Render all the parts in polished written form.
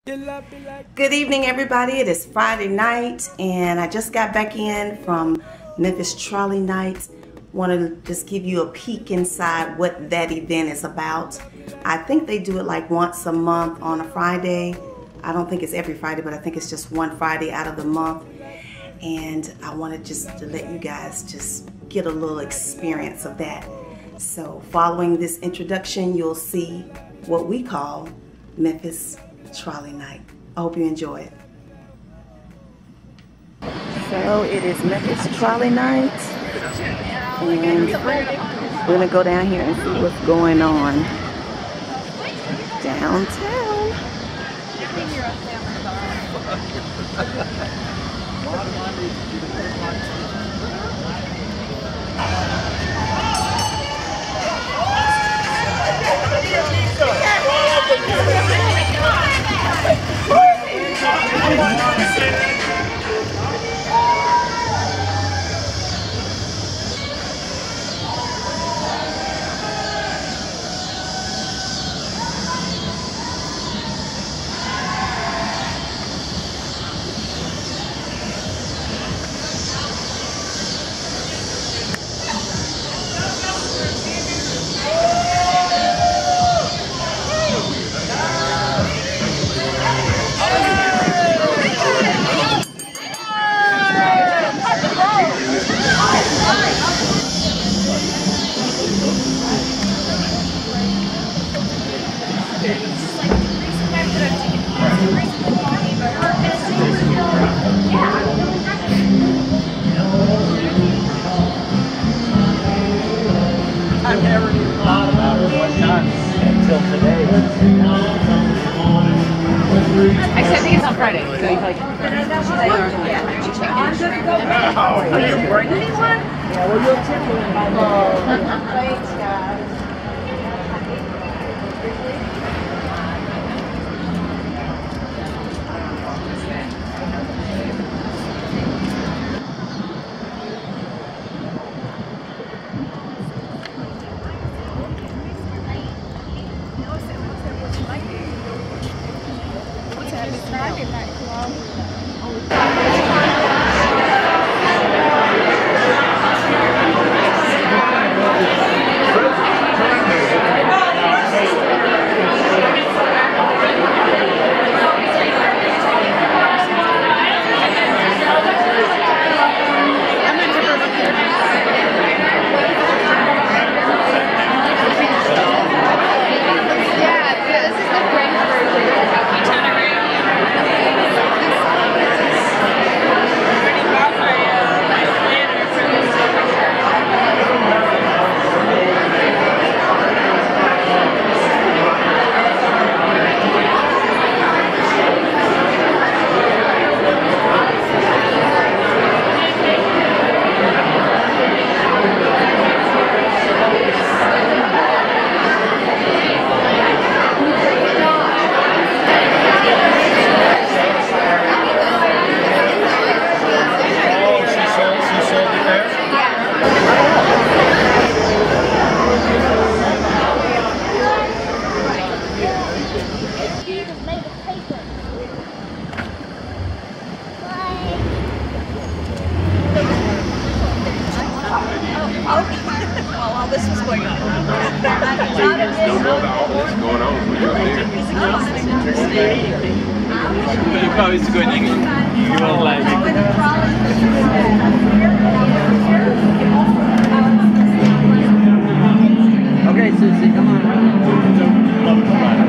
Good evening, everybody. It is Friday night, and I just got back in from Memphis Trolley night. Wanted to just give you a peek inside what that event is about. I think they do it like once a month on a Friday. I don't think it's every Friday, but I think it's just one Friday out of the month. And I wanted just to let you guys just get a little experience of that. So following this introduction, you'll see what we call Memphis Trolley night. I hope you enjoy it. So it is Memphis Trolley night, and we're gonna go down here and see what's going on downtown. I've never even thought about it one time until today. Actually, I think it's on Friday, so you probably can. Oh, you bring anyone? Yeah, well, you'll tip me. Thanks, guys. While this was going on. You probably used to go in English. You were like... Okay, Susie, come on.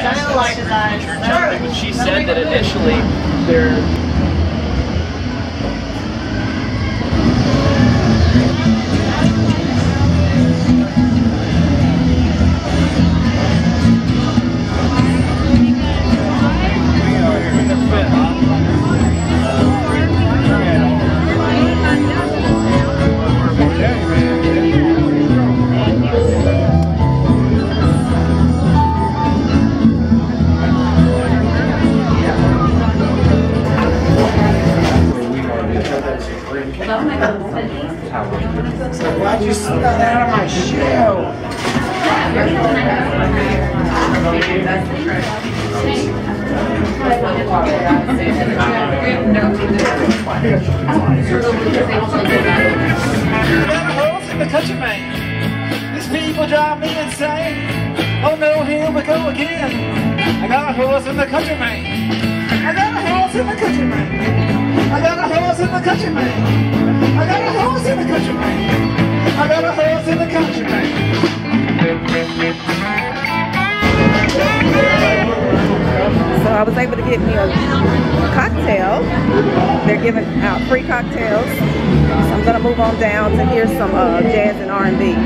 sound like that. But she said that initially they're. Why'd you steal that out of my shell? In the country, man. These people drive me insane. Oh no, here we go again. I got a horse in the country, man. I got a horse in the country, man. I got a horse in the country, man. I got a horse in the country, man. I got a horse in the country, man. So I was able to get me a cocktail. They're giving out free cocktails. So I'm gonna move on down to hear some jazz and R&B.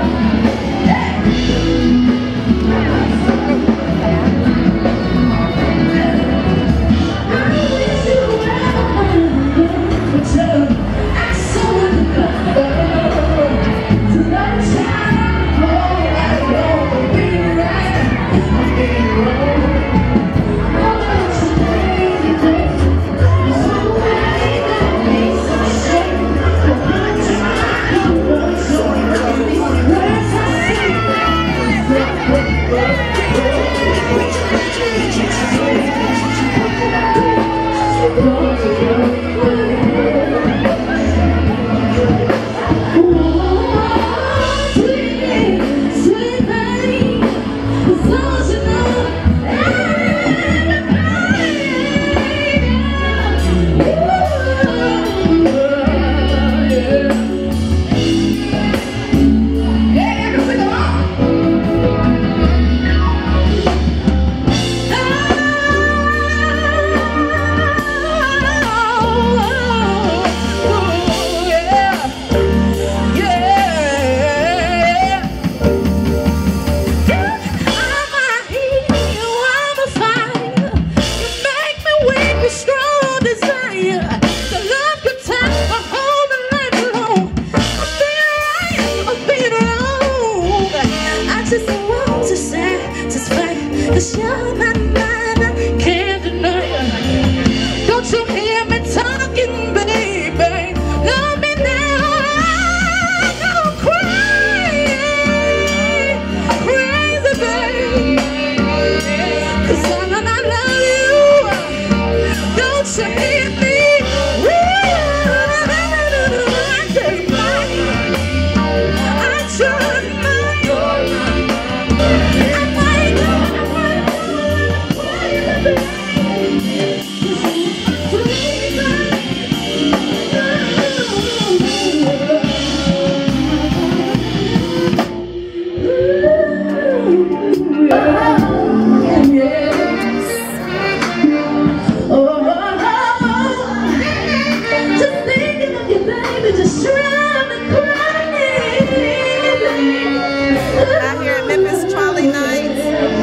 Out here at Memphis Trolley night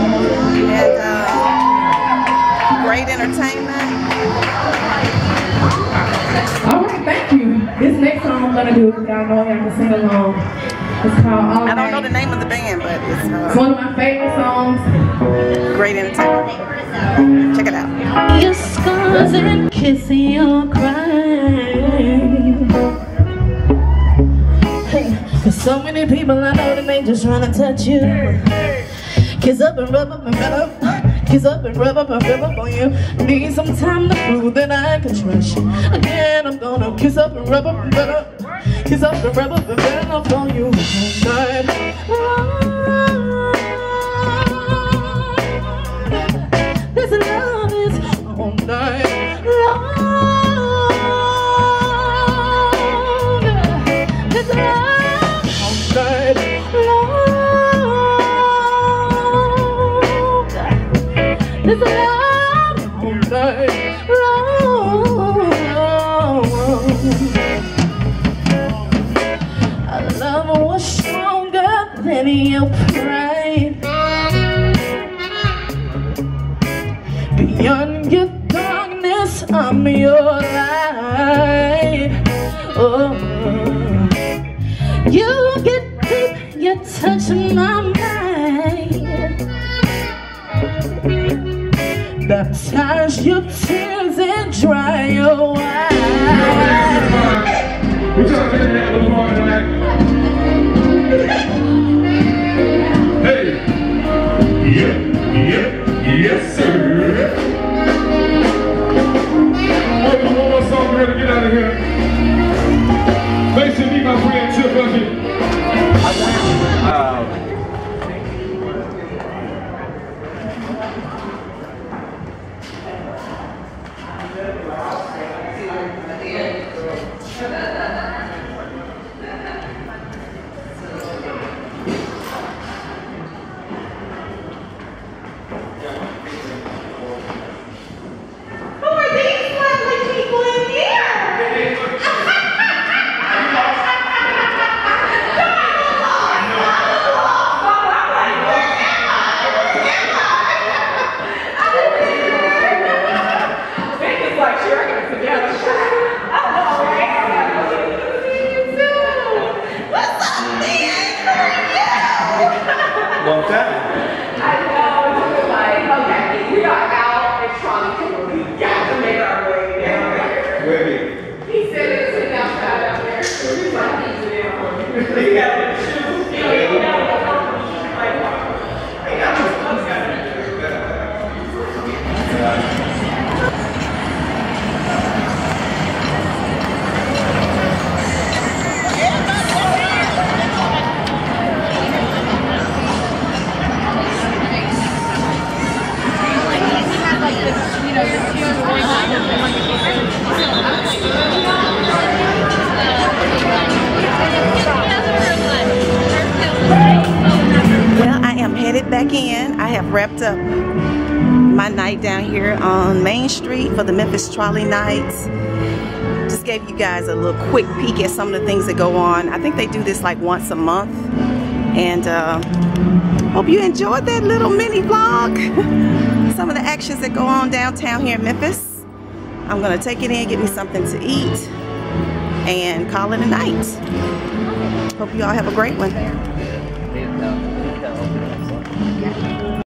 and great entertainment. All right, thank you. This next song I'm gonna do, y'all know y'all can sing along. It's called All I don't know Night. the name of the band, but It's one of my favorite songs. great entertainment. Check it out. Your scars and kissing your crying. Cause so many people I know that they just trying to touch you. Kiss up and rub up and rub up. Kiss up and rub up and rub up on you. Need some time to prove that I can trust you. Again, I'm gonna kiss up and rub up and rub up. Kiss up and rub up and rub up on you. Night. This love is all night long. This love all night long. It's a long night long. Our love was stronger than your pride. Beyond your darkness, I'm your light. Oh, you get deep, you touch my mind. Baptize your tears and dry your eyes. We trying to have a party tonight. Hey, yes sir. One more song, we're gonna get out of here. Make sure you meet my friend Chip Bucket. Long time. I know, it's just like, okay, we are out at Trolley. We got to make our way down there. Where is He said it's an outside out there. He's like, he's in for me. He got the shoes. He got the like, I got the Well, I am headed back in. I have wrapped up my night down here on Main Street for the Memphis Trolley nights. Just gave you guys a little quick peek at some of the things that go on. I think they do this like once a month. And hope you enjoyed that little mini vlog. Some of the actions that go on downtown here in Memphis. I'm gonna take it in, get me something to eat, and call it a night. Hope you all have a great one.